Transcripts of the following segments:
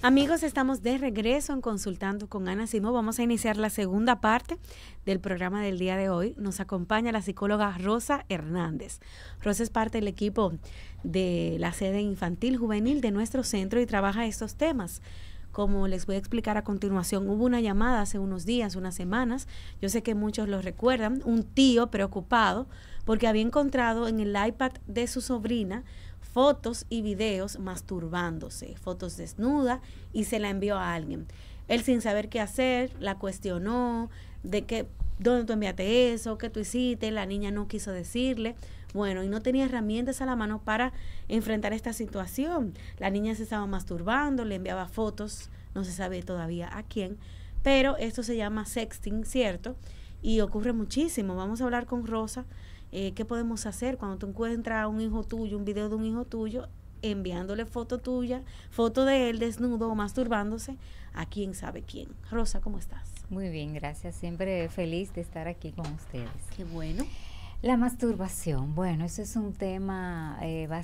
Amigos, estamos de regreso en Consultando con Ana Simó. Vamos a iniciar la segunda parte del programa del día de hoy. Nos acompaña la psicóloga Rosa Hernández. Rosa es parte del equipo de la sede infantil juvenil de nuestro centro y trabaja estos temas. Como les voy a explicar a continuación, hubo una llamada hace unos días, unas semanas, yo sé que muchos lo recuerdan, un tío preocupado porque había encontrado en el iPad de su sobrina fotos y videos masturbándose, fotos desnuda, y se la envió a alguien. Él, sin saber qué hacer, la cuestionó de que, ¿dónde tú enviaste eso? ¿Qué tú hiciste? La niña no quiso decirle. Bueno, y no tenía herramientas a la mano para enfrentar esta situación. La niña se estaba masturbando, le enviaba fotos, no se sabe todavía a quién, pero esto se llama sexting, ¿cierto? Y ocurre muchísimo. Vamos a hablar con Rosa. ¿Qué podemos hacer cuando tú encuentras a un hijo tuyo, un video de un hijo tuyo, enviándole foto tuya, foto de él desnudo o masturbándose a quién sabe quién? Rosa, ¿cómo estás? Muy bien, gracias. Siempre feliz de estar aquí con ustedes. Qué bueno. La masturbación, bueno, eso es un tema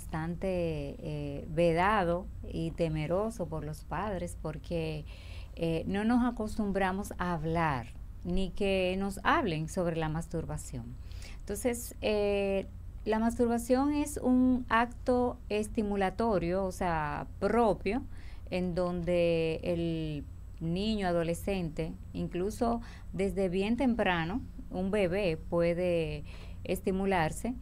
bastante vedado y temeroso por los padres porque no nos acostumbramos a hablar ni que nos hablen sobre la masturbación. Entonces, la masturbación es un acto estimulatorio, o sea, propio, en donde el niño, adolescente, incluso desde bien temprano, un bebé puede estimularse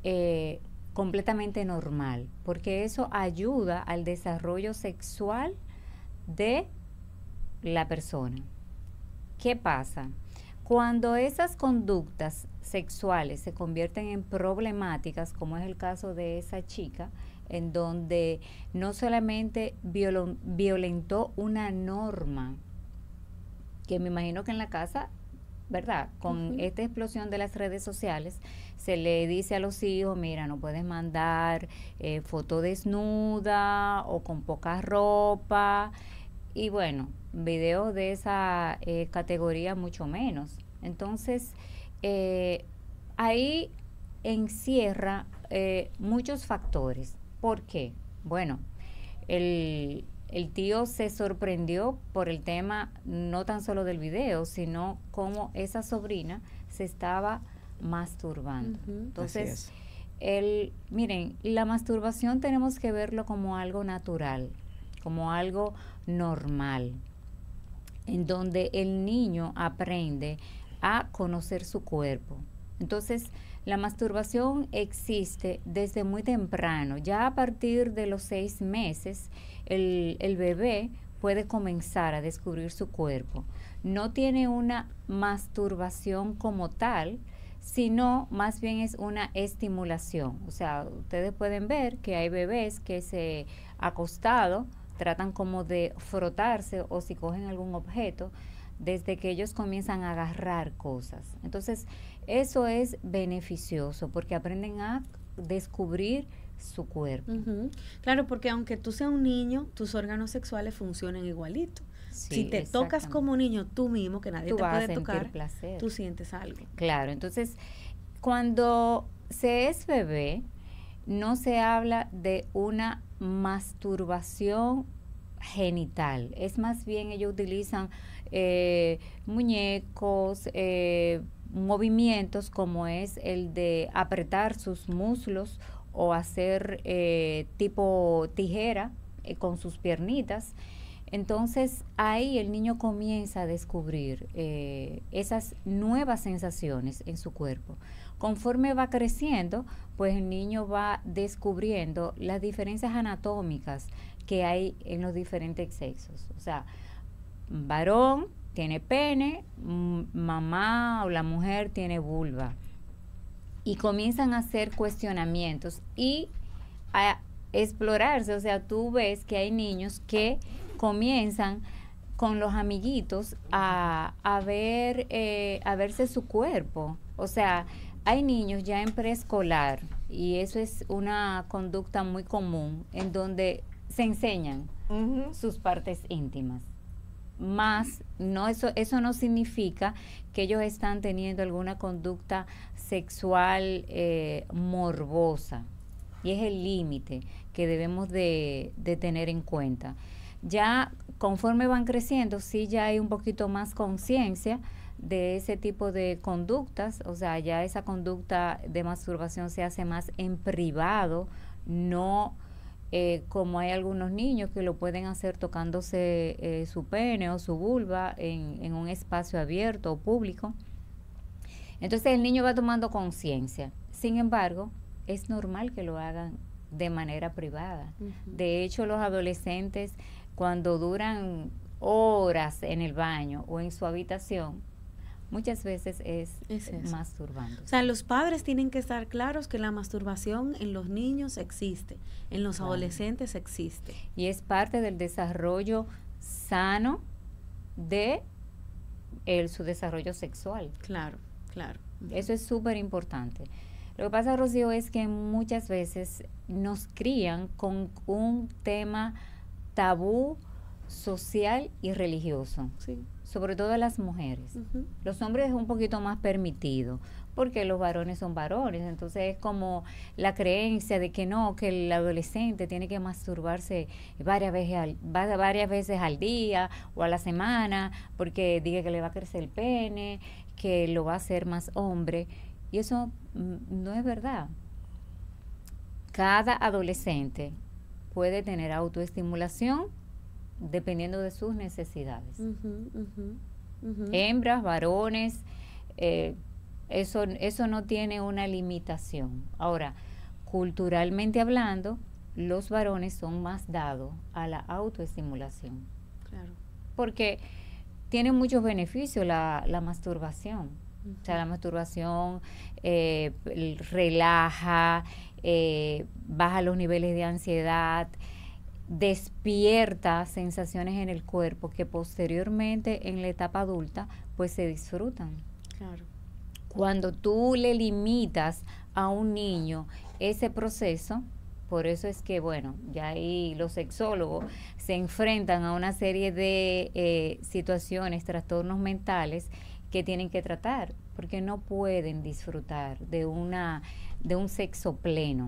completamente normal, porque eso ayuda al desarrollo sexual de la persona. ¿Qué pasa? Cuando esas conductas sexuales se convierten en problemáticas, como es el caso de esa chica, en donde no solamente violentó una norma, que me imagino que en la casa, ¿verdad? Con esta explosión de las redes sociales, se le dice a los hijos, mira, no puedes mandar foto desnuda o con poca ropa, y bueno, videos de esa categoría mucho menos. Entonces, ahí encierra muchos factores. ¿Por qué? Bueno, el tío se sorprendió por el tema no tan solo del video, sino cómo esa sobrina se estaba masturbando. Entonces, miren, la masturbación tenemos que verlo como algo natural, como algo normal, en donde el niño aprende a conocer su cuerpo. Entonces, la masturbación existe desde muy temprano. Ya a partir de los 6 meses, el bebé puede comenzar a descubrir su cuerpo. No tiene una masturbación como tal, sino más bien es una estimulación. O sea, ustedes pueden ver que hay bebés que se acostado tratan como de frotarse o si cogen algún objeto desde que ellos comienzan a agarrar cosas. Entonces, eso es beneficioso porque aprenden a descubrir su cuerpo. Claro, porque aunque tú seas un niño, tus órganos sexuales funcionan igualito. Sí, si te tocas como niño tú mismo, que nadie tú te vas puede a tocar, placer. tú sientes algo. Claro, entonces, cuando se es bebé, no se habla de una masturbación genital. Es más bien ellos utilizan muñecos, movimientos como es el de apretar sus muslos o hacer tipo tijera con sus piernitas. Entonces ahí el niño comienza a descubrir esas nuevas sensaciones en su cuerpo. Conforme va creciendo, pues el niño va descubriendo las diferencias anatómicas que hay en los diferentes sexos. O sea, varón tiene pene, mamá o la mujer tiene vulva. Y comienzan a hacer cuestionamientos y a explorarse. O sea, tú ves que hay niños que comienzan con los amiguitos a verse su cuerpo. O sea, hay niños ya en preescolar y eso es una conducta muy común en donde se enseñan sus partes íntimas. Más, no, eso no significa que ellos están teniendo alguna conducta sexual morbosa. Y es el límite que debemos de tener en cuenta. Ya conforme van creciendo, sí ya hay un poquito más conciencia de ese tipo de conductas, o sea, ya esa conducta de masturbación se hace más en privado, no como hay algunos niños que lo pueden hacer tocándose su pene o su vulva en un espacio abierto o público. Entonces el niño va tomando conciencia. Sin embargo, es normal que lo hagan de manera privada. Uh-huh. De hecho, los adolescentes, cuando duran horas en el baño o en su habitación, muchas veces es masturbando. O sea, los padres tienen que estar claros que la masturbación en los niños existe, en los adolescentes existe. Y es parte del desarrollo sano de su desarrollo sexual. Claro, claro. Eso es súper importante. Lo que pasa, Rocío, es que muchas veces nos crían con un tema tabú social y religioso. Sí. Sobre todo las mujeres. Uh-huh. Los hombres es un poquito más permitido, porque los varones son varones, entonces es como la creencia de que no, que el adolescente tiene que masturbarse varias veces al día o a la semana, porque diga que le va a crecer el pene, que lo va a hacer más hombre, y eso no es verdad. Cada adolescente puede tener autoestimulación dependiendo de sus necesidades. Uh-huh, uh-huh, uh-huh. Hembras, varones, eso no tiene una limitación. Ahora, culturalmente hablando, los varones son más dados a la autoestimulación. Claro. Porque tiene muchos beneficios la masturbación. Uh-huh. O sea, la masturbación relaja, baja los niveles de ansiedad, despierta sensaciones en el cuerpo que posteriormente en la etapa adulta pues se disfrutan. Claro. Cuando tú le limitas a un niño ese proceso, por eso es que bueno, ya ahí los sexólogos se enfrentan a una serie de situaciones, trastornos mentales que tienen que tratar, porque no pueden disfrutar de un sexo pleno.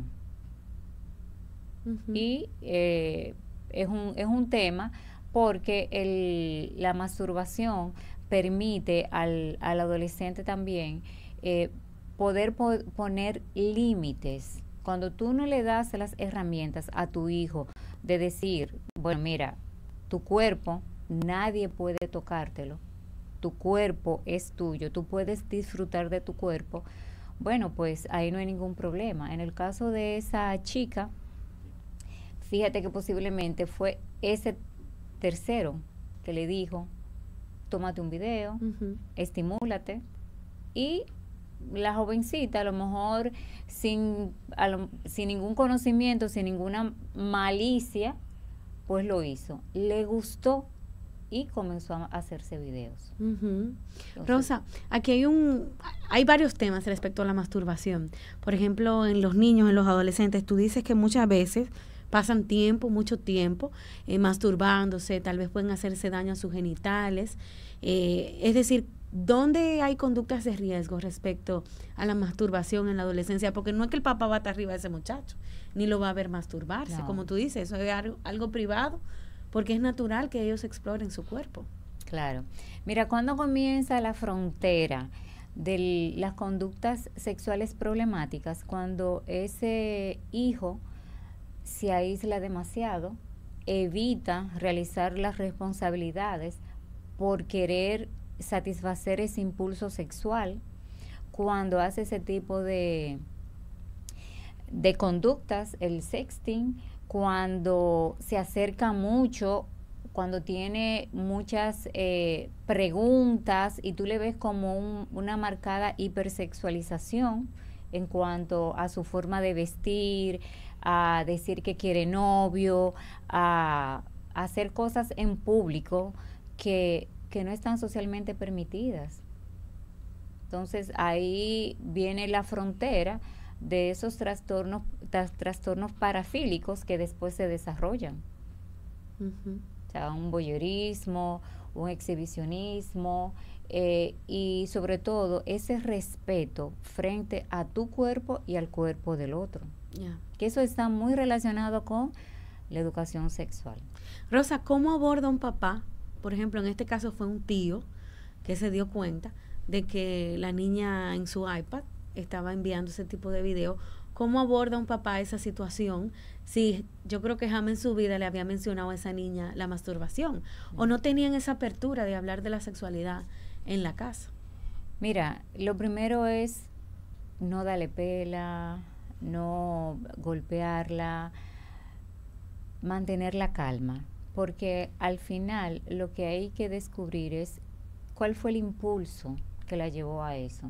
Uh-huh. Y es un tema porque la masturbación permite al adolescente también poder poner límites. Cuando tú no le das las herramientas a tu hijo de decir, bueno, mira, tu cuerpo, nadie puede tocártelo, tu cuerpo es tuyo, tú puedes disfrutar de tu cuerpo, bueno, pues ahí no hay ningún problema. En el caso de esa chica, fíjate que posiblemente fue ese tercero que le dijo, tómate un video, uh-huh, estimúlate, y la jovencita a lo mejor sin ningún conocimiento, sin ninguna malicia, pues lo hizo. Le gustó y comenzó a hacerse videos. Uh-huh. Entonces, Rosa, aquí hay varios temas respecto a la masturbación. Por ejemplo, en los niños, en los adolescentes, tú dices que muchas veces pasan mucho tiempo, masturbándose, tal vez pueden hacerse daño a sus genitales. Es decir, ¿dónde hay conductas de riesgo respecto a la masturbación en la adolescencia? Porque no es que el papá va a estar arriba de ese muchacho, ni lo va a ver masturbarse, no. Como tú dices, eso es algo privado, porque es natural que ellos exploren su cuerpo. Claro. Mira, cuando comienza la frontera de las conductas sexuales problemáticas, cuando ese hijo se aísla demasiado, evita realizar las responsabilidades por querer satisfacer ese impulso sexual, cuando hace ese tipo de conductas, el sexting, cuando se acerca mucho, cuando tiene muchas preguntas y tú le ves como una marcada hipersexualización en cuanto a su forma de vestir, a decir que quiere novio, a hacer cosas en público que no están socialmente permitidas. Entonces ahí viene la frontera de esos trastornos parafílicos que después se desarrollan. Uh-huh. O sea, un voyeurismo, un exhibicionismo, y sobre todo ese respeto frente a tu cuerpo y al cuerpo del otro. Yeah. Que eso está muy relacionado con la educación sexual. Rosa, ¿cómo aborda un papá? Por ejemplo, en este caso fue un tío que se dio cuenta de que la niña en su iPad estaba enviando ese tipo de video. ¿Cómo aborda un papá esa situación? Si yo creo que jamás en su vida le había mencionado a esa niña la masturbación, o no tenían esa apertura de hablar de la sexualidad en la casa. Mira, lo primero es no darle pela, no golpearla, mantener la calma, porque al final lo que hay que descubrir es cuál fue el impulso que la llevó a eso.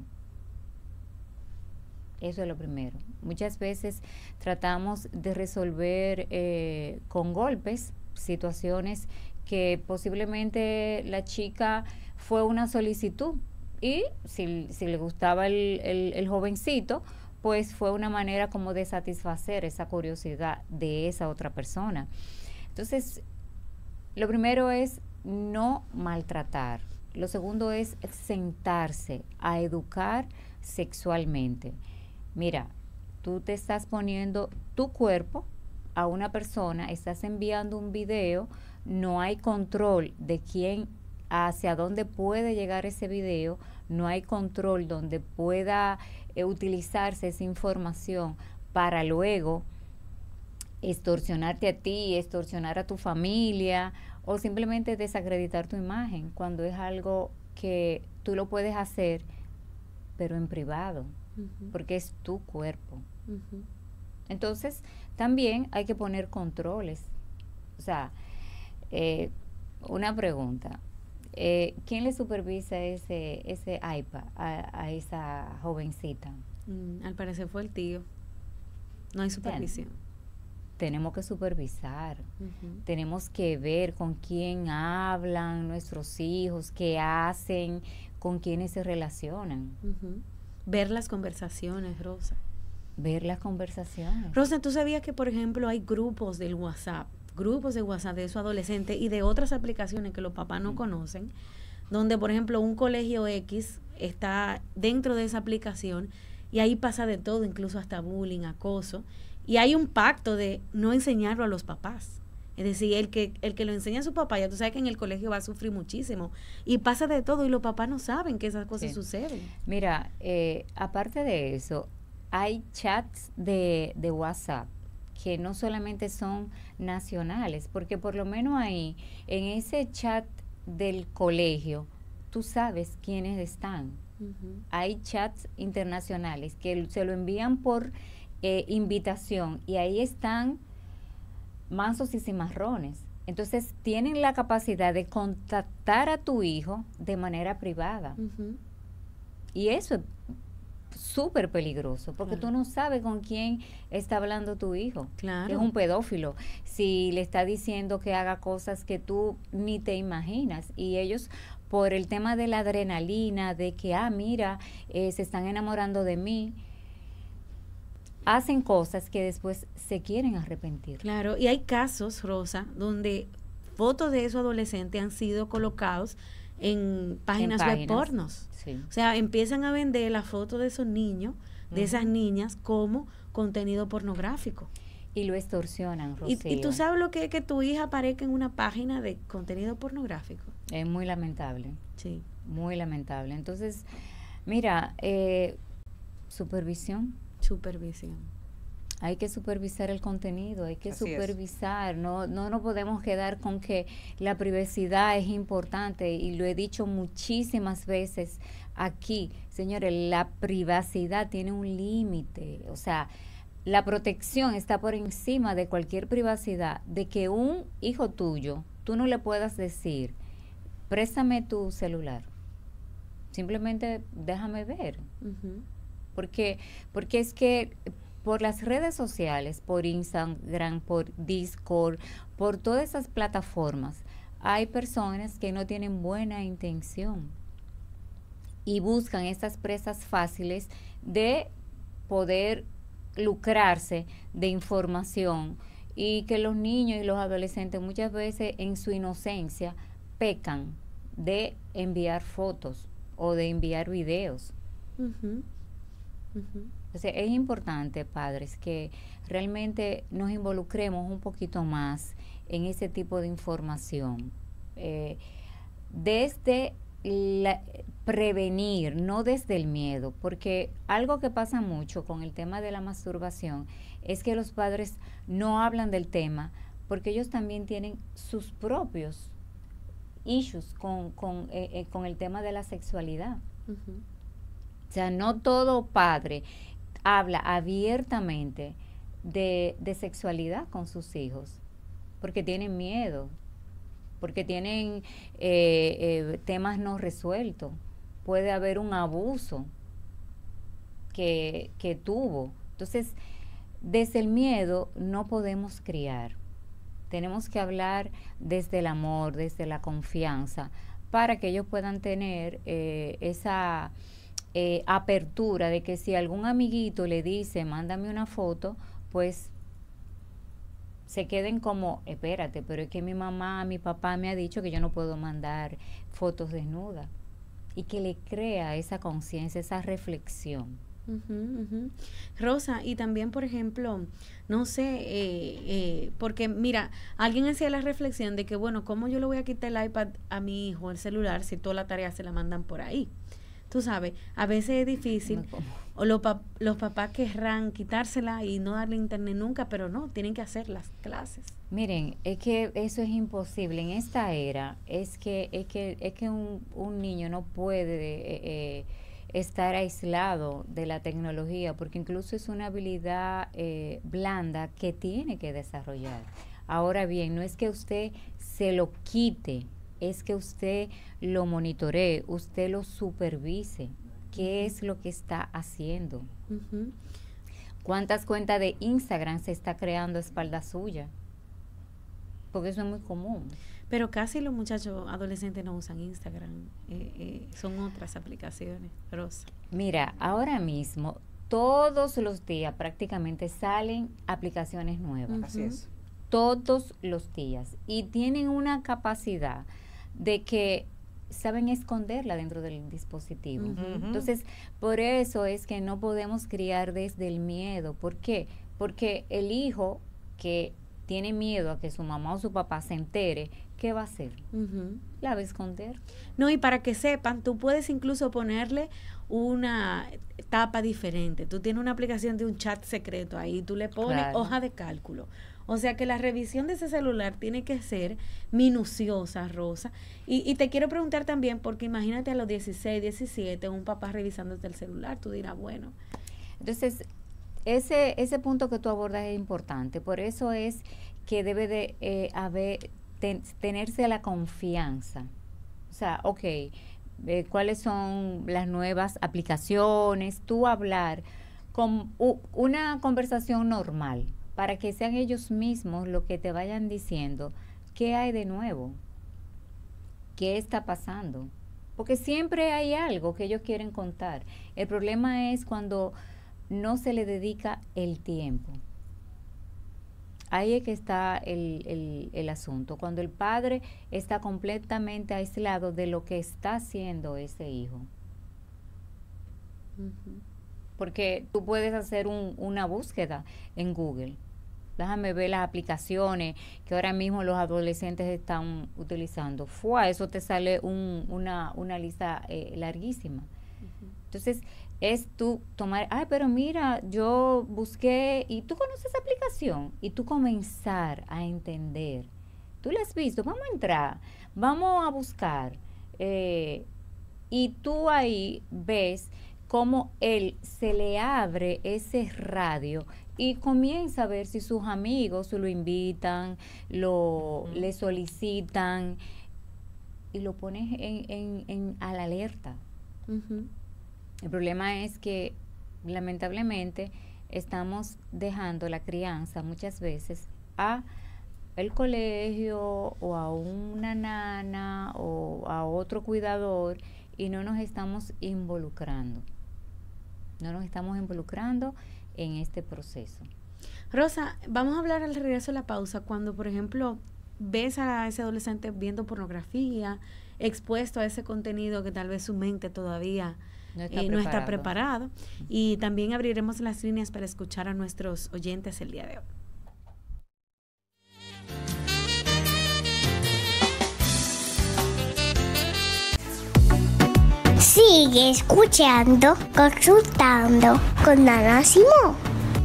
Eso es lo primero. Muchas veces tratamos de resolver con golpes situaciones que posiblemente la chica fue una solicitud y si le gustaba el jovencito, pues fue una manera como de satisfacer esa curiosidad de esa otra persona. Entonces, lo primero es no maltratar. Lo segundo es sentarse a educar sexualmente. Mira, tú te estás poniendo tu cuerpo a una persona, estás enviando un video, no hay control de quién, hacia dónde puede llegar ese video, no hay control donde pueda utilizarse esa información para luego extorsionarte a ti, extorsionar a tu familia o simplemente desacreditar tu imagen cuando es algo que tú lo puedes hacer, pero en privado. Porque es tu cuerpo. Entonces, también hay que poner controles. O sea, una pregunta. ¿Quién le supervisa ese iPad a esa jovencita? Al parecer fue el tío. No hay supervisión. Tenemos que supervisar. Tenemos que ver con quién hablan nuestros hijos, qué hacen, con quiénes se relacionan. Ver las conversaciones, Rosa. Ver las conversaciones. Rosa, ¿tú sabías que, por ejemplo, hay grupos de WhatsApp de esos adolescentes y de otras aplicaciones que los papás no conocen, donde, por ejemplo, un colegio X está dentro de esa aplicación y ahí pasa de todo, incluso hasta bullying, acoso, y hay un pacto de no enseñarlo a los papás? Es decir, el que lo enseña a su papá, ya tú sabes que en el colegio va a sufrir muchísimo. Y pasa de todo y los papás no saben que esas cosas suceden. Mira, aparte de eso, hay chats de WhatsApp que no solamente son nacionales, porque por lo menos ahí, en ese chat del colegio, tú sabes quiénes están. Hay chats internacionales que se lo envían por invitación y ahí están mansos y cimarrones. Entonces tienen la capacidad de contactar a tu hijo de manera privada. Y eso es súper peligroso, porque tú no sabes con quién está hablando tu hijo. Es un pedófilo. Si le está diciendo que haga cosas que tú ni te imaginas. Y ellos, por el tema de la adrenalina, de que, mira, se están enamorando de mí, hacen cosas que después se quieren arrepentir. Claro, y hay casos, Rosa, donde fotos de esos adolescentes han sido colocados en páginas web pornos. Sí. O sea, empiezan a vender la foto de esos niños, de esas niñas, como contenido pornográfico. Y lo extorsionan, Rocío. ¿Y tú sabes lo que es que tu hija aparezca en una página de contenido pornográfico? Es muy lamentable. Sí. Muy lamentable. Entonces, mira, supervisión. Hay que supervisar el contenido, hay que Así supervisar, no podemos quedar con que la privacidad es importante y lo he dicho muchísimas veces aquí, señores, la privacidad tiene un límite, o sea, la protección está por encima de cualquier privacidad, de que un hijo tuyo, tú no le puedas decir, préstame tu celular, simplemente déjame ver. Porque es que por las redes sociales, por Instagram, por Discord, por todas esas plataformas, hay personas que no tienen buena intención y buscan estas presas fáciles de poder lucrarse de información y que los niños y los adolescentes muchas veces en su inocencia pecan de enviar fotos o de enviar videos. Entonces, es importante, padres, que realmente nos involucremos un poquito más en ese tipo de información. Desde prevenir, no desde el miedo, porque algo que pasa mucho con el tema de la masturbación es que los padres no hablan del tema porque ellos también tienen sus propios issues con el tema de la sexualidad. Uh-huh. O sea, no todo padre habla abiertamente de sexualidad con sus hijos, porque tienen miedo, porque tienen temas no resueltos. Puede haber un abuso que tuvo. Entonces, desde el miedo no podemos criar. Tenemos que hablar desde el amor, desde la confianza, para que ellos puedan tener esa apertura de que si algún amiguito le dice, mándame una foto, pues se queden como, espérate, pero es que mi mamá, mi papá me ha dicho que yo no puedo mandar fotos desnudas. Y que le crea esa conciencia, esa reflexión. Uh-huh, uh-huh. Rosa, y también, por ejemplo, no sé, porque mira, alguien hacía la reflexión de que, bueno, ¿cómo yo le voy a quitar el iPad a mi hijo, el celular, si toda la tarea se la mandan por ahí? Tú sabes, a veces es difícil, o los papás querrán quitársela y no darle internet nunca, pero no, tienen que hacer las clases. Miren, es que eso es imposible. En esta era, es que un niño no puede estar aislado de la tecnología, porque incluso es una habilidad blanda que tiene que desarrollar. Ahora bien, no es que usted se lo quite, es que usted lo monitoree, usted lo supervise. ¿Qué es lo que está haciendo? Uh-huh. ¿Cuántas cuentas de Instagram se está creando a espalda suya? Porque eso es muy común. Pero casi los muchachos adolescentes no usan Instagram, son otras aplicaciones, Rosa. Mira, ahora mismo, todos los días prácticamente salen aplicaciones nuevas. Uh-huh. Así es. Todos los días. Y tienen una capacidad de que saben esconderla dentro del dispositivo. Uh-huh. Entonces, por eso es que no podemos criar desde el miedo. ¿Por qué? Porque el hijo que tiene miedo a que su mamá o su papá se entere, ¿qué va a hacer? Uh-huh. La va a esconder. No, y para que sepan, tú puedes incluso ponerle una etapa diferente. Tú tienes una aplicación de un chat secreto ahí, tú le pones hoja de cálculo. O sea que la revisión de ese celular tiene que ser minuciosa, Rosa. Y te quiero preguntar también, porque imagínate a los 16, 17, un papá revisándote el celular, tú dirás, bueno. Entonces, ese punto que tú abordas es importante. Por eso es que debe de tenerse la confianza. O sea, ¿cuáles son las nuevas aplicaciones? Tú hablar con una conversación normal, para que sean ellos mismos los que te vayan diciendo qué hay de nuevo, qué está pasando. Porque siempre hay algo que ellos quieren contar. El problema es cuando no se le dedica el tiempo. Ahí es que está el asunto. Cuando el padre está completamente aislado de lo que está haciendo ese hijo. Uh-huh. Porque tú puedes hacer una búsqueda en Google. Déjame ver las aplicaciones que ahora mismo los adolescentes están utilizando. Eso te sale una lista larguísima. Uh-huh. Entonces, es tú tomar, pero mira, yo busqué, y tú conoces esa aplicación, y tú comenzar a entender. Tú la has visto, vamos a entrar, vamos a buscar. Y tú ahí ves cómo él se le abre ese radio y comienza a ver si sus amigos lo invitan, le solicitan, y lo pones a la alerta. Uh-huh. El problema es que lamentablemente estamos dejando la crianza muchas veces a el colegio o a una nana o a otro cuidador, y no nos estamos involucrando. No nos estamos involucrando en este proceso. Rosa, vamos a hablar al regreso de la pausa. Cuando, por ejemplo, ves a ese adolescente viendo pornografía, expuesto a ese contenido que tal vez su mente todavía no está preparado. Y también abriremos las líneas para escuchar a nuestros oyentes el día de hoy. Sigue escuchando, consultando con Ana Simón.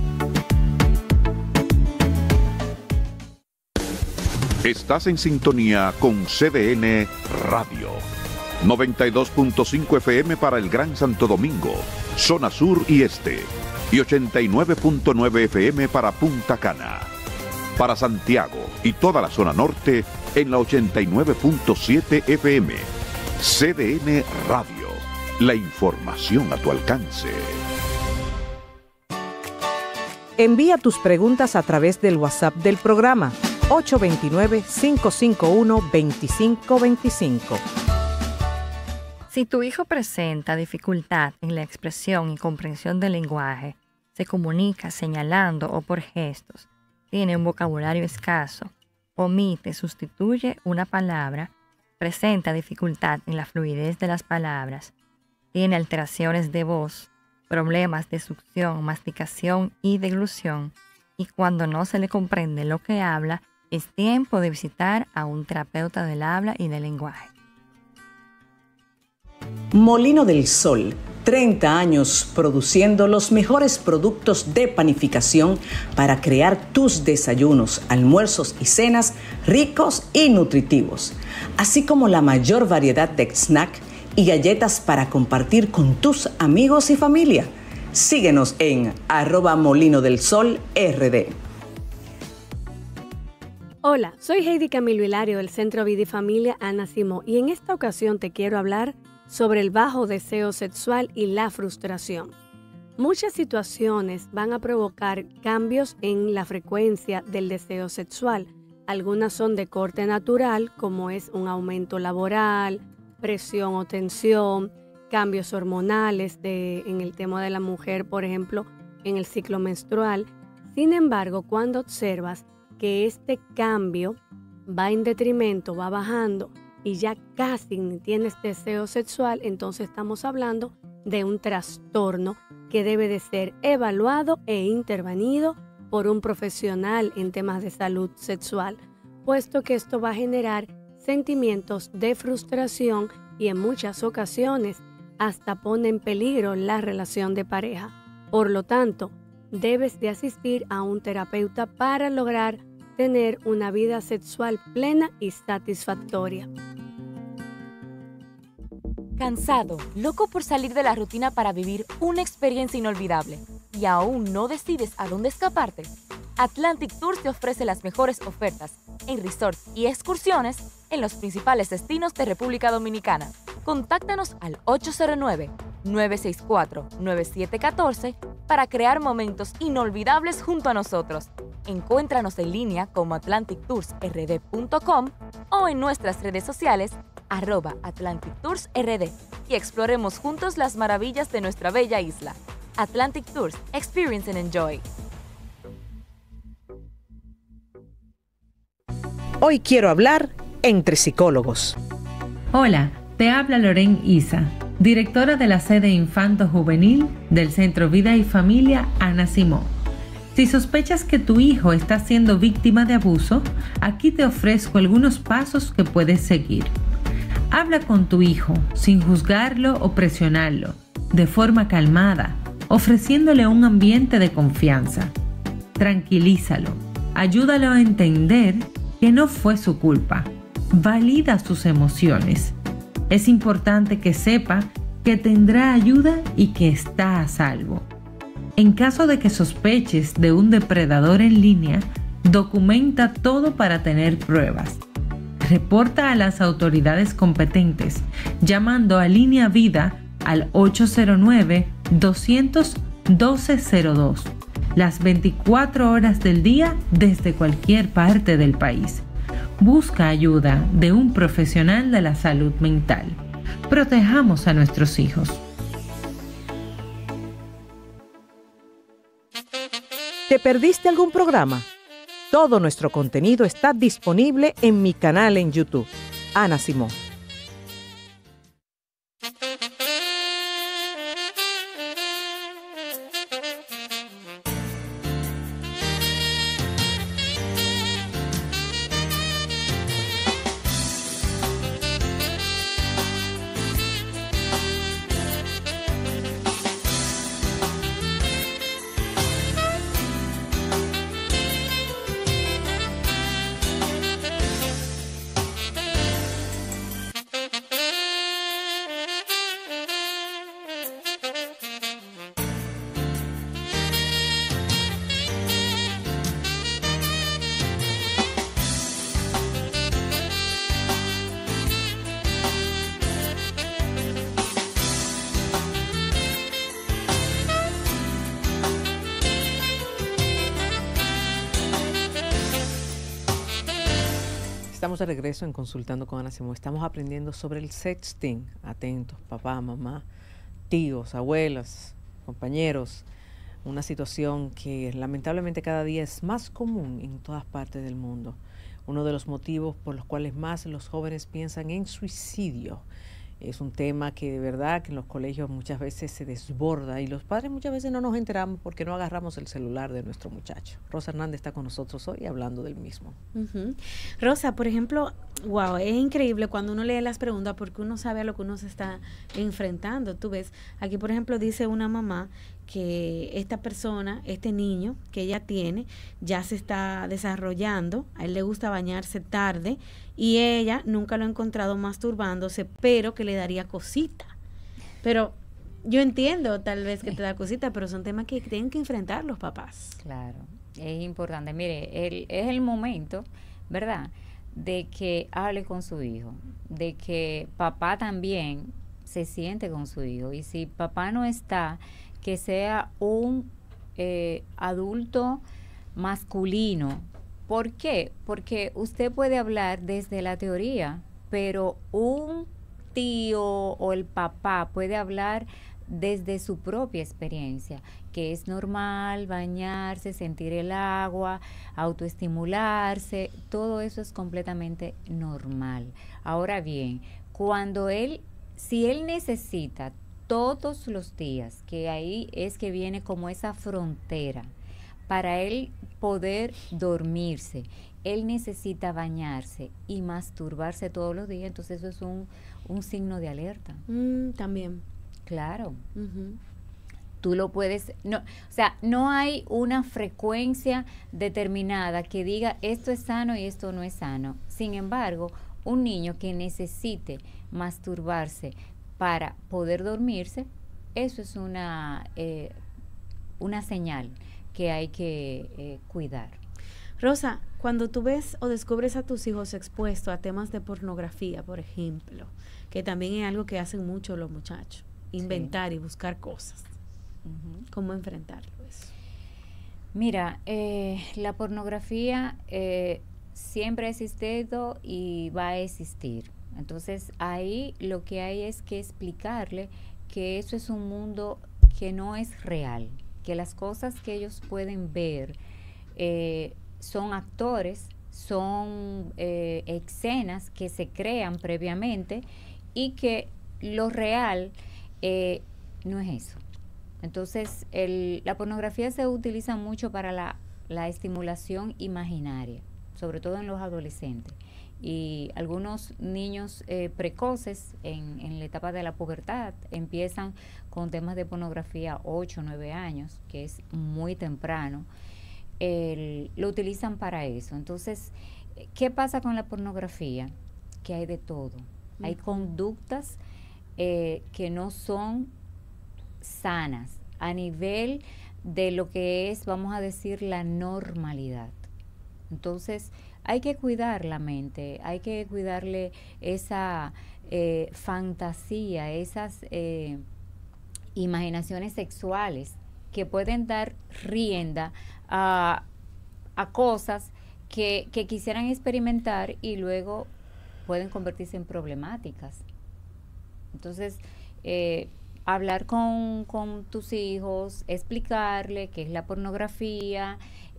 Estás en sintonía con CDN Radio. 92.5 FM para el Gran Santo Domingo, zona sur y este. Y 89.9 FM para Punta Cana. Para Santiago y toda la zona norte en la 89.7 FM. CDN Radio. La información a tu alcance. Envía tus preguntas a través del WhatsApp del programa 829-551-2525. Si tu hijo presenta dificultad en la expresión y comprensión del lenguaje, se comunica señalando o por gestos, tiene un vocabulario escaso, omite, sustituye una palabra, presenta dificultad en la fluidez de las palabras, tiene alteraciones de voz, problemas de succión, masticación y deglución, y cuando no se le comprende lo que habla, es tiempo de visitar a un terapeuta del habla y del lenguaje. Molino del Sol, 30 años produciendo los mejores productos de panificación para crear tus desayunos, almuerzos y cenas ricos y nutritivos, así como la mayor variedad de snacks y galletas para compartir con tus amigos y familia. Síguenos en @molinodelsol.rd. Hola, soy Heidi Camilo Hilario del Centro Vida y Familia Ana Simón y en esta ocasión te quiero hablar sobre el bajo deseo sexual y la frustración. Muchas situaciones van a provocar cambios en la frecuencia del deseo sexual. Algunas son de corte natural, como es un aumento laboral, presión o tensión, cambios hormonales en el tema de la mujer, por ejemplo, en el ciclo menstrual. Sin embargo, cuando observas que este cambio va en detrimento, va bajando y ya casi ni tienes deseo sexual, entonces estamos hablando de un trastorno que debe de ser evaluado e intervenido por un profesional en temas de salud sexual, puesto que esto va a generar sentimientos de frustración y en muchas ocasiones hasta pone en peligro la relación de pareja. Por lo tanto, debes de asistir a un terapeuta para lograr tener una vida sexual plena y satisfactoria. Cansado, loco por salir de la rutina para vivir una experiencia inolvidable y aún no decides a dónde escaparte. Atlantic Tours te ofrece las mejores ofertas en resorts y excursiones en los principales destinos de República Dominicana. Contáctanos al 809-964-9714 para crear momentos inolvidables junto a nosotros. Encuéntranos en línea como atlantictoursrd.com o en nuestras redes sociales @AtlanticToursRD y exploremos juntos las maravillas de nuestra bella isla. Atlantic Tours, experience and enjoy. Hoy quiero hablar entre psicólogos. Hola, te habla Lorén Isa, directora de la sede Infanto Juvenil del Centro Vida y Familia Ana Simón. Si sospechas que tu hijo está siendo víctima de abuso, aquí te ofrezco algunos pasos que puedes seguir. Habla con tu hijo sin juzgarlo o presionarlo, de forma calmada, ofreciéndole un ambiente de confianza. Tranquilízalo, ayúdalo a entender que no fue su culpa. Valida sus emociones. Es importante que sepa que tendrá ayuda y que está a salvo. En caso de que sospeches de un depredador en línea, documenta todo para tener pruebas. Reporta a las autoridades competentes llamando a Línea Vida al 809-200-1202, las 24 horas del día desde cualquier parte del país. Busca ayuda de un profesional de la salud mental. Protejamos a nuestros hijos. ¿Te perdiste algún programa? Todo nuestro contenido está disponible en mi canal en YouTube, Ana Simón. Estamos de regreso en Consultando con Ana Simón. Estamos aprendiendo sobre el sexting. Atentos, papá, mamá, tíos, abuelas, compañeros. Una situación que lamentablemente cada día es más común en todas partes del mundo. Uno de los motivos por los cuales más los jóvenes piensan en suicidio. Es un tema que de verdad que en los colegios muchas veces se desborda y los padres muchas veces no nos enteramos porque no agarramos el celular de nuestro muchacho. Rosa Hernández está con nosotros hoy hablando del mismo. Rosa, por ejemplo, wow, es increíble cuando uno lee las preguntas porque uno sabe a lo que uno se está enfrentando. Tú ves, aquí por ejemplo dice una mamá que esta persona, este niño que ella tiene, ya se está desarrollando, a él le gusta bañarse tarde y ella nunca lo ha encontrado masturbándose, pero que le daría cosita. Pero yo entiendo tal vez que te da cosita, pero son temas que tienen que enfrentar los papás. Claro, es importante. Mire, es el momento, ¿verdad?, de que hable con su hijo, de que papá también se siente con su hijo. Y si papá no está, que sea un adulto masculino. ¿Por qué? Porque usted puede hablar desde la teoría, pero un tío o el papá puede hablar desde su propia experiencia, que es normal bañarse, sentir el agua, autoestimularse, todo eso es completamente normal. Ahora bien, si él necesita todos los días, que ahí es que viene como esa frontera, para él poder dormirse, él necesita bañarse y masturbarse todos los días, entonces eso es un signo de alerta. También. Claro. Tú lo puedes, no, o sea, no hay una frecuencia determinada que diga esto es sano y esto no es sano. Sin embargo, un niño que necesite masturbarse para poder dormirse, eso es una señal que hay que cuidar. Rosa, cuando tú ves o descubres a tus hijos expuestos a temas de pornografía, por ejemplo, que también es algo que hacen mucho los muchachos, inventar y buscar cosas, ¿cómo enfrentarlo eso? Mira, la pornografía siempre ha existido y va a existir. Entonces ahí lo que hay es que explicarle que eso es un mundo que no es real, que las cosas que ellos pueden ver son actores, son escenas que se crean previamente y que lo real no es eso. Entonces la pornografía se utiliza mucho para la estimulación imaginaria, sobre todo en los adolescentes. Y algunos niños precoces en la etapa de la pubertad empiezan con temas de pornografía 8 o 9 años, que es muy temprano, lo utilizan para eso. Entonces, ¿qué pasa con la pornografía? Que hay de todo. Hay conductas que no son sanas a nivel de lo que es, vamos a decir, la normalidad. Entonces, hay que cuidar la mente, hay que cuidarle esa fantasía, esas imaginaciones sexuales que pueden dar rienda a cosas que quisieran experimentar y luego pueden convertirse en problemáticas. Entonces, hablar con tus hijos, explicarle qué es la pornografía,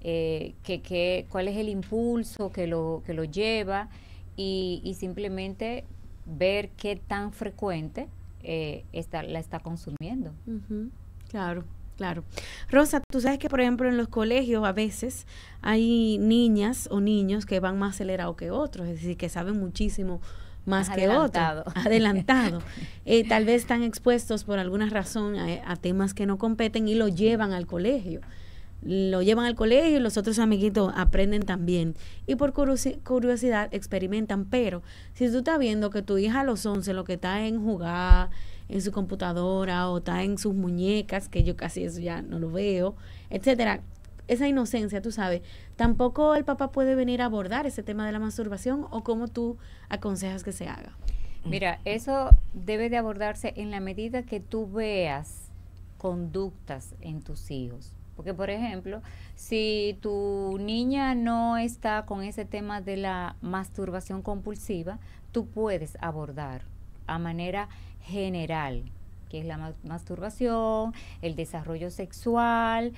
cuál es el impulso que lo lleva y simplemente ver qué tan frecuente la está consumiendo. Claro. Rosa, tú sabes que por ejemplo en los colegios a veces hay niñas o niños que van más acelerados que otros, es decir, que saben muchísimo más que otros. Adelantado. Tal vez están expuestos por alguna razón a temas que no competen y lo llevan al colegio. Y los otros amiguitos aprenden también y por curiosidad experimentan, pero si tú estás viendo que tu hija a los 11 lo que está en jugar en su computadora o está en sus muñecas, que yo casi eso ya no lo veo, etcétera, esa inocencia, tú sabes, tampoco el papá puede venir a abordar ese tema de la masturbación o cómo tú aconsejas que se haga. Mira, eso debe de abordarse en la medida que tú veas conductas en tus hijos. Porque, por ejemplo, si tu niña no está con ese tema de la masturbación compulsiva, tú puedes abordar a manera general, que es la masturbación, el desarrollo sexual,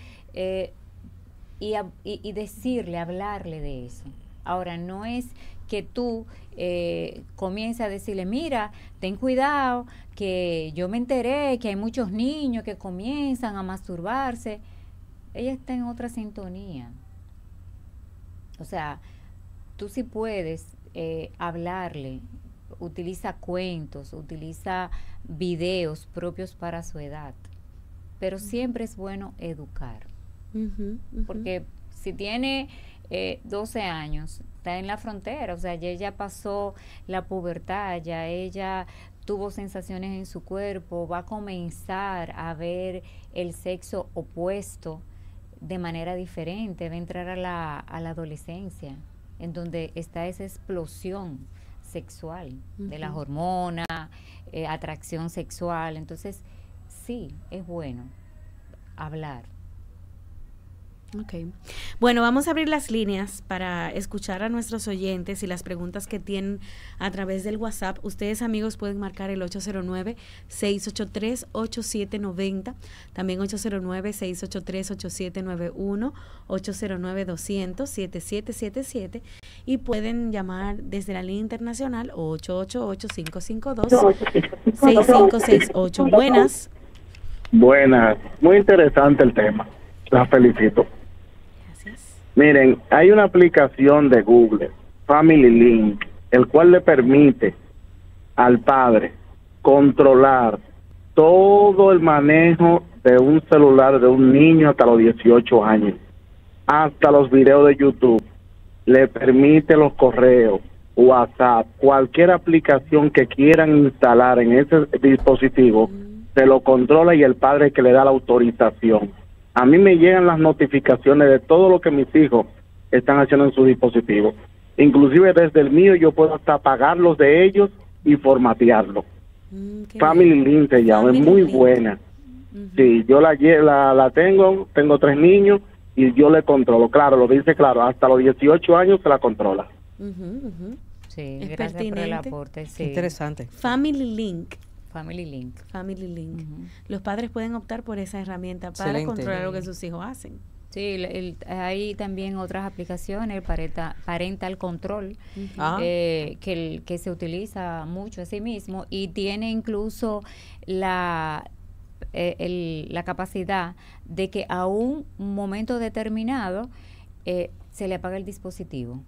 y decirle, hablarle de eso. Ahora, no es que tú comiences a decirle, mira, ten cuidado, que yo me enteré que hay muchos niños que comienzan a masturbarse. Ella está en otra sintonía. O sea, tú sí puedes hablarle, utiliza cuentos, utiliza videos propios para su edad, pero siempre es bueno educar. Porque si tiene 12 años, está en la frontera, o sea, ya ella pasó la pubertad, ya ella tuvo sensaciones en su cuerpo, va a comenzar a ver el sexo opuesto de manera diferente, va a entrar a la adolescencia, en donde está esa explosión sexual de las hormonas, atracción sexual. Entonces, sí, es bueno hablar. Ok. Bueno, vamos a abrir las líneas para escuchar a nuestros oyentes y las preguntas que tienen a través del WhatsApp. Ustedes, amigos, pueden marcar el 809-683-8790, también 809-683-8791, 809-200-7777, y pueden llamar desde la línea internacional 888-552-6568. Buenas. Buenas, muy interesante el tema. La felicito. Miren, hay una aplicación de Google, Family Link, el cual le permite al padre controlar todo el manejo de un celular de un niño hasta los 18 años, hasta los videos de YouTube, le permite los correos, WhatsApp, cualquier aplicación que quieran instalar en ese dispositivo, se lo controla y el padre es que le da la autorización. A mí me llegan las notificaciones de todo lo que mis hijos están haciendo en su dispositivo. Inclusive desde el mío yo puedo hasta apagar los de ellos y formatearlo. Family Link se llama, es muy buena. Sí, yo la tengo 3 niños y yo le controlo. Claro, lo dice claro, hasta los 18 años se la controla. Sí, es gracias pertinente. por el aporte. Sí. Interesante. Family Link. Family Link. Family Link. Los padres pueden optar por esa herramienta para controlar lo que sus hijos hacen. Sí, hay también otras aplicaciones, el Parental Control, que se utiliza mucho a sí mismo y tiene incluso la capacidad de que a un momento determinado se le apaga el dispositivo.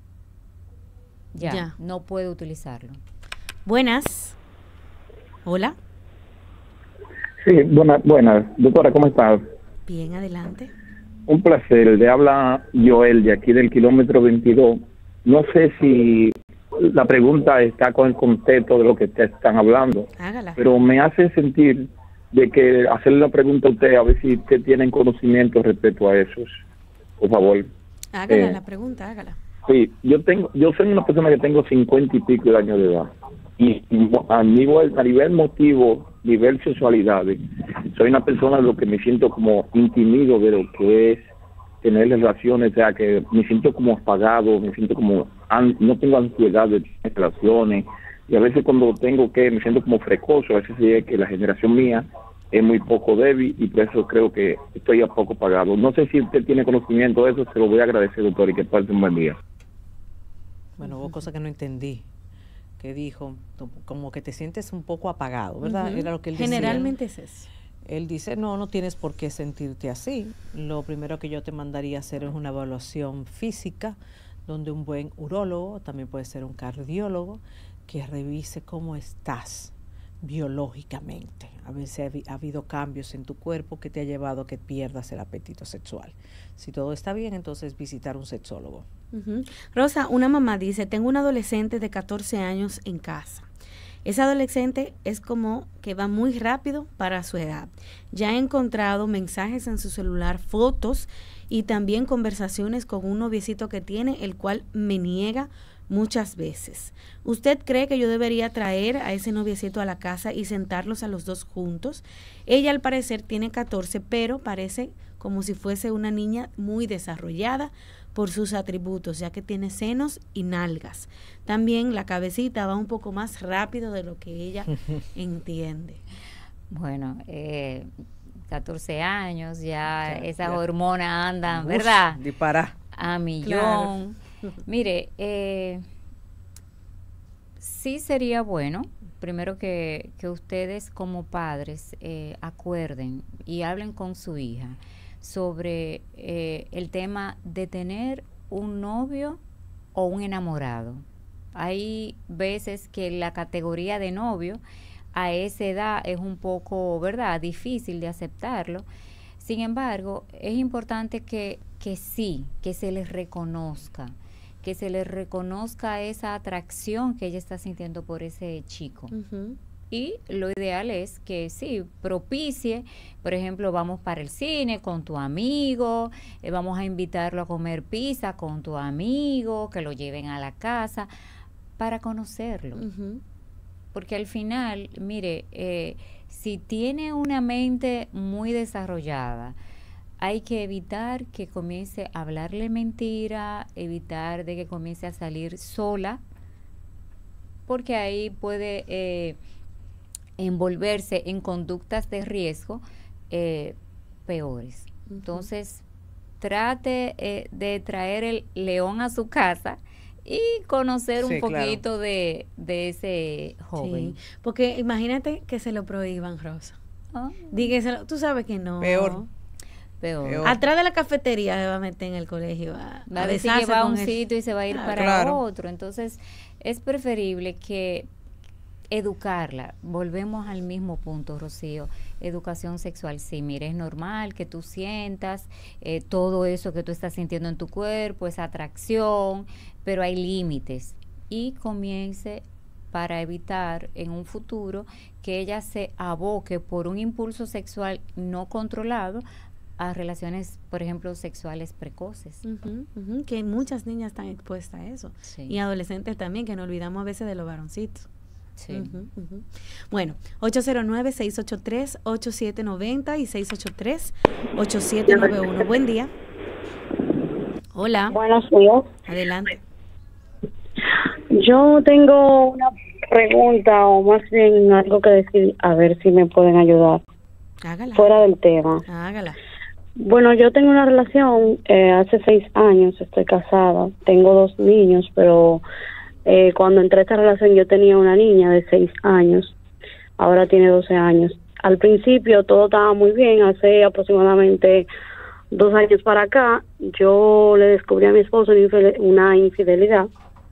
Ya. No puede utilizarlo. Buenas. Hola. Sí, buenas. Doctora, ¿cómo estás? Bien, adelante. Un placer. Le habla Joel de aquí del kilómetro 22. No sé si la pregunta está con el contexto de lo que te están hablando. Hágala. Pero me hace sentir de que hacerle la pregunta a usted, a ver si usted tiene conocimiento respecto a eso. Por favor. Hágala la pregunta, hágala. Sí, yo soy una persona que tengo 50 y pico de años de edad. Y a nivel motivo, nivel sexualidad, soy una persona de lo que me siento como intimido de lo que es tener relaciones, o sea, que me siento como apagado, me siento como, no tengo ansiedad de tener relaciones, y a veces cuando me siento como frecoso, a veces es que la generación mía es muy poco débil, y por eso creo que estoy a poco apagado. No sé si usted tiene conocimiento de eso, se lo voy a agradecer, doctor, y que pase un buen día. Bueno, hubo cosas que no entendí. Que dijo, como que te sientes un poco apagado, ¿verdad? Era lo que él decía. Generalmente es eso. Él dice, no tienes por qué sentirte así. Lo primero que yo te mandaría a hacer es una evaluación física, donde un buen urólogo, también puede ser un cardiólogo, que revise cómo estás biológicamente. A ver si ha habido cambios en tu cuerpo que te ha llevado a que pierdas el apetito sexual. Si todo está bien, entonces visitar un sexólogo. Rosa, una mamá dice, tengo una adolescente de 14 años en casa. Esa adolescente es como que va muy rápido para su edad. Ya he encontrado mensajes en su celular, fotos y también conversaciones con un noviecito que tiene, el cual me niega muchas veces. ¿Usted cree que yo debería traer a ese noviecito a la casa y sentarlos a los dos juntos? Ella al parecer tiene 14, pero parece como si fuese una niña muy desarrollada por sus atributos, ya que tiene senos y nalgas. También la cabecita va un poco más rápido de lo que ella entiende. Bueno, 14 años, ya esas hormonas andan, ¿verdad? Dispara. A millón. Claro. Mire, sí sería bueno, primero que ustedes como padres acuerden y hablen con su hija sobre el tema de tener un novio o un enamorado. Hay veces que la categoría de novio a esa edad es un poco, ¿verdad?, difícil de aceptarlo. Sin embargo, es importante que se les reconozca esa atracción que ella está sintiendo por ese chico. Uh-huh. Y lo ideal es que sí, propicie, por ejemplo, vamos para el cine con tu amigo, vamos a invitarlo a comer pizza con tu amigo, que lo lleven a la casa, para conocerlo. Uh-huh. Porque al final, mire, si tiene una mente muy desarrollada, hay que evitar que comience a hablarle mentira, evitar de que comience a salir sola, porque ahí puede envolverse en conductas de riesgo peores. Uh-huh. Entonces, trate de traer el león a su casa y conocer un poquito, claro, de ese joven. Sí, porque imagínate que se lo prohíban, Rosa. Dígaselo, tú sabes que no. Peor. Atrás de la cafetería se va a meter en el colegio. Va a decir que va a un sitio y se va a ir para otro. Entonces, es preferible que educarla. Volvemos al mismo punto, Rocío. Educación sexual. Sí, mire, es normal que tú sientas todo eso que tú estás sintiendo en tu cuerpo, esa atracción, pero hay límites. Y comience para evitar en un futuro que ella se aboque por un impulso sexual no controlado a relaciones, por ejemplo, sexuales precoces. Uh-huh, uh-huh, que muchas niñas están expuestas a eso. Sí. Y adolescentes también, que nos olvidamos a veces de los varoncitos. Sí. Uh-huh, uh-huh. Bueno, 809-683-8790 y 683-8791. Buen día. Hola. Buenos días. Adelante. Yo tengo una pregunta, o más bien algo que decir, a ver si me pueden ayudar. Hágala. Fuera del tema. Hágala. Bueno, yo tengo una relación hace 6 años, estoy casada, tengo 2 niños, pero cuando entré a esta relación yo tenía una niña de 6 años, ahora tiene 12 años. Al principio todo estaba muy bien, hace aproximadamente 2 años para acá, yo le descubrí a mi esposo una infidelidad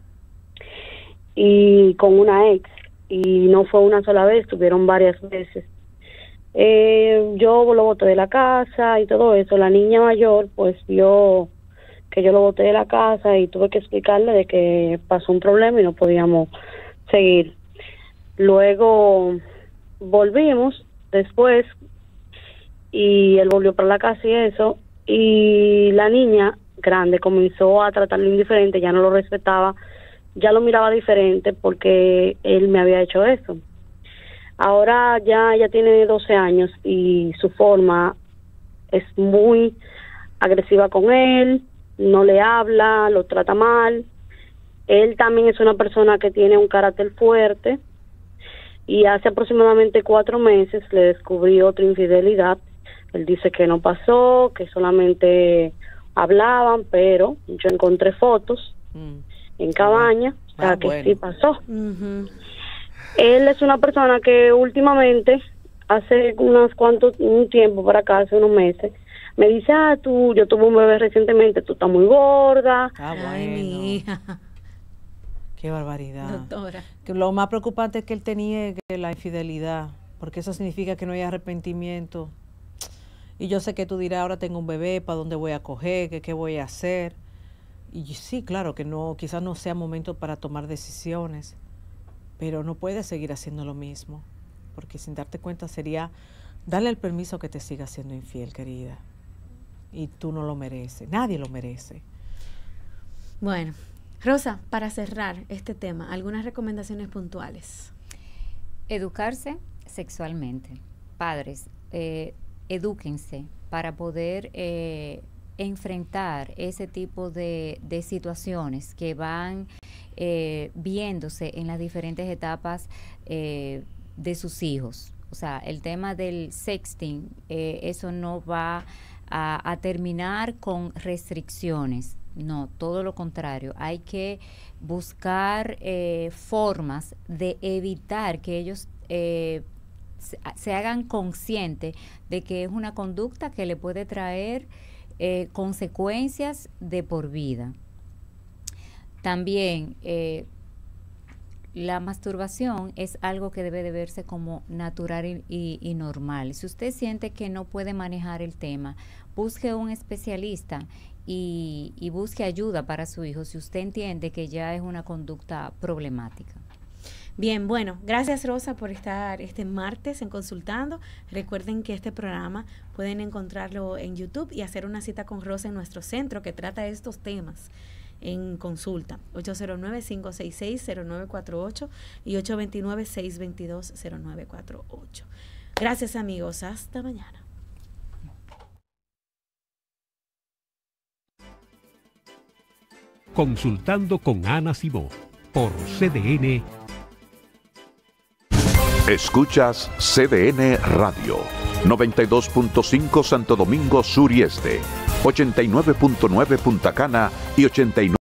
y con una ex, y no fue una sola vez, tuvieron varias veces. Yo lo boté de la casa y todo eso. La niña mayor pues vio que yo lo boté de la casa y tuve que explicarle de que pasó un problema y no podíamos seguir. Luego volvimos después y él volvió para la casa y eso, y la niña grande comenzó a tratarlo indiferente, ya no lo respetaba, ya lo miraba diferente porque él me había hecho eso. Ahora ya tiene 12 años y su forma es muy agresiva con él, no le habla, lo trata mal. Él también es una persona que tiene un carácter fuerte y hace aproximadamente 4 meses le descubrí otra infidelidad. Él dice que no pasó, que solamente hablaban, pero yo encontré fotos en cabaña, o sea que sí pasó. Uh-huh. Él es una persona que últimamente, hace un tiempo para acá, hace unos meses, me dice, yo tuve un bebé recientemente, tú estás muy gorda. Ay, mi hija. Qué barbaridad. Doctora. Que lo más preocupante es que él te niegue la infidelidad, porque eso significa que no hay arrepentimiento. Y yo sé que tú dirás, ahora tengo un bebé, ¿para dónde voy a coger? ¿Qué voy a hacer? Y sí, claro que no, quizás no sea momento para tomar decisiones, pero no puedes seguir haciendo lo mismo, porque sin darte cuenta sería darle el permiso que te siga siendo infiel, querida. Y tú no lo mereces, nadie lo merece. Bueno, Rosa, para cerrar este tema, algunas recomendaciones puntuales. Educarse sexualmente. Padres, edúquense para poder enfrentar ese tipo de situaciones que van viéndose en las diferentes etapas de sus hijos. O sea, el tema del sexting, eso no va a terminar con restricciones. No, todo lo contrario. Hay que buscar formas de evitar que ellos se hagan conscientes de que es una conducta que le puede traer consecuencias de por vida. También la masturbación es algo que debe de verse como natural y normal. Si usted siente que no puede manejar el tema, busque un especialista y busque ayuda para su hijo si usted entiende que ya es una conducta problemática. Bien, bueno, gracias Rosa por estar este martes en Consultando. Recuerden que este programa pueden encontrarlo en YouTube y hacer una cita con Rosa en nuestro centro que trata estos temas en consulta. 809-566-0948 y 829-622-0948. Gracias amigos, hasta mañana. Consultando con Ana Simó por CDN. Escuchas CDN Radio, 92.5 Santo Domingo Sur y Este, 89.9 Punta Cana y 89.